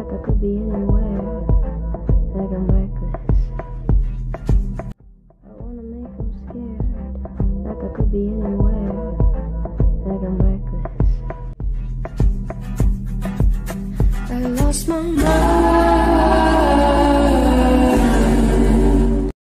like I could be anywhere, like I'm reckless. I wanna make them scared, like I could be anywhere, like I'm reckless. I lost my mind.